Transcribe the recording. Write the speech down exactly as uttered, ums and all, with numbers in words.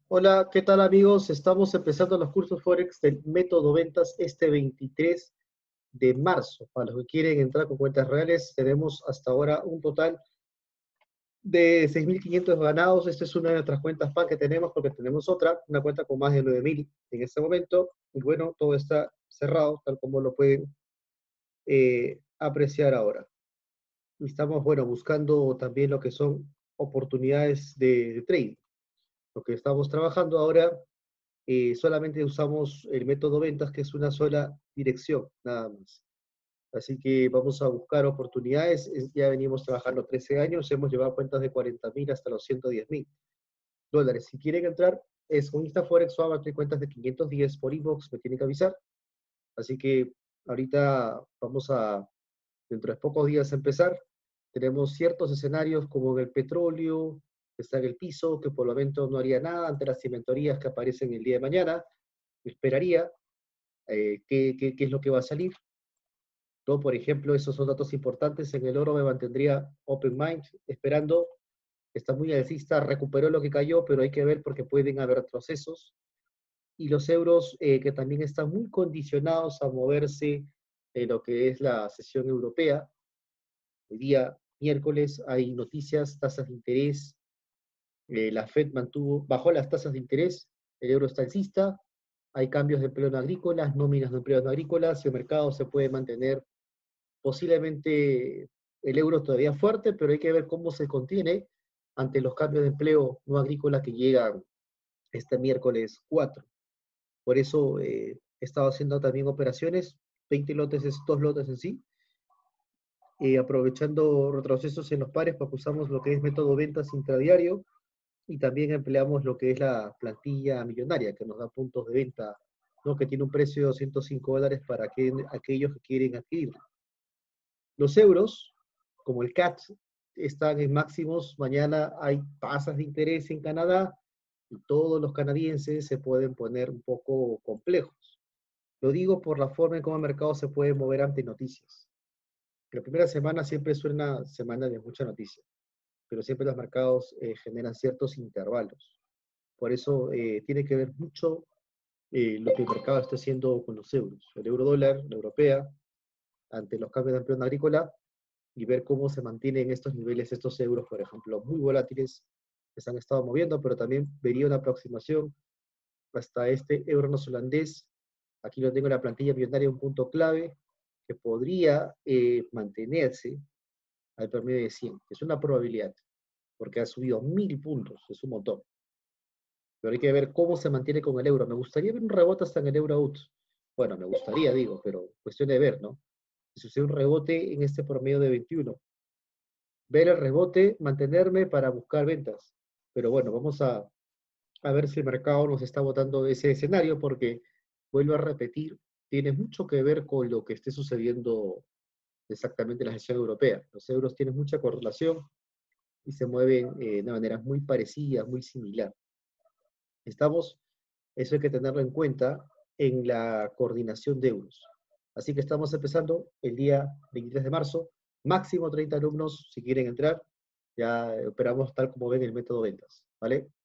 Hola, ¿qué tal amigos? Estamos empezando los cursos Forex del método ventas este veintitrés de marzo. Para los que quieren entrar con cuentas reales, tenemos hasta ahora un total de seis mil quinientos ganados. Esta es una de nuestras cuentas P A N que tenemos porque tenemos otra, una cuenta con más de nueve mil en este momento. Y bueno, todo está cerrado, tal como lo pueden eh, apreciar ahora. Y estamos, bueno, buscando también lo que son oportunidades de, de trading. Lo que estamos trabajando ahora eh, solamente usamos el método ventas, que es una sola dirección, nada más. Así que vamos a buscar oportunidades. Es- Ya venimos trabajando trece años, hemos llevado cuentas de cuarenta mil hasta los ciento diez mil dólares. Si quieren entrar, es con InstaForex o abrir cuentas de quinientos diez por inbox, me tienen que avisar. Así que ahorita vamos a, dentro de pocos días, empezar. Tenemos ciertos escenarios como en el petróleo, que está en el piso, que por lo menos no haría nada ante las cimentorías que aparecen el día de mañana. Esperaría eh, qué, qué, qué es lo que va a salir. Yo, por ejemplo, esos son datos importantes. En el oro me mantendría open mind, esperando. Está muy alcista, recuperó lo que cayó, pero hay que ver porque pueden haber retrocesos. Y los euros eh, que también están muy condicionados a moverse en lo que es la sesión europea. Hoy día, miércoles, hay noticias, tasas de interés. Eh, la Fed mantuvo, bajó las tasas de interés, el euro está alcista, hay cambios de empleo no agrícolas, nóminas de empleo no agrícolas, y el mercado se puede mantener posiblemente el euro todavía fuerte, pero hay que ver cómo se contiene ante los cambios de empleo no agrícola que llegan este miércoles cuatro. Por eso eh, he estado haciendo también operaciones, veinte lotes, es dos lotes en sí, eh, aprovechando retrocesos en los pares, porque usamos lo que es método ventas intradiario y también empleamos lo que es la plantilla millonaria, que nos da puntos de venta, ¿no? Que tiene un precio de doscientos cinco dólares para que, aquellos que quieren adquirirlo. Los euros, como el C A T, están en máximos. Mañana hay tasas de interés en Canadá y todos los canadienses se pueden poner un poco complejos. Lo digo por la forma en cómo el mercado se puede mover ante noticias. La primera semana siempre es una semana de mucha noticia, pero siempre los mercados eh, generan ciertos intervalos. Por eso eh, tiene que ver mucho eh, lo que el mercado está haciendo con los euros. El euro dólar, la europea, ante los cambios de empleo agrícola, y ver cómo se mantienen estos niveles, estos euros, por ejemplo, muy volátiles, que se han estado moviendo, pero también vería una aproximación hasta este euro neozelandés. Aquí lo tengo en la plantilla millonaria, un punto clave que podría eh, mantenerse al promedio de cien, que es una probabilidad, porque ha subido mil puntos, es un montón. Pero hay que ver cómo se mantiene con el euro. Me gustaría ver un rebote hasta en el euro out. Bueno, me gustaría, digo, pero cuestión de ver, ¿no? Si sucede un rebote en este promedio de veintiuno, ver el rebote, mantenerme para buscar ventas. Pero bueno, vamos a, a ver si el mercado nos está botando ese escenario, porque vuelvo a repetir, tiene mucho que ver con lo que esté sucediendo exactamente en la gestión europea. Los euros tienen mucha correlación y se mueven eh, de maneras muy parecidas, muy similar. Estamos, eso hay que tenerlo en cuenta en la coordinación de euros. Así que estamos empezando el día veintitrés de marzo, máximo treinta alumnos si quieren entrar, ya operamos tal como ven el método ventas, ¿vale?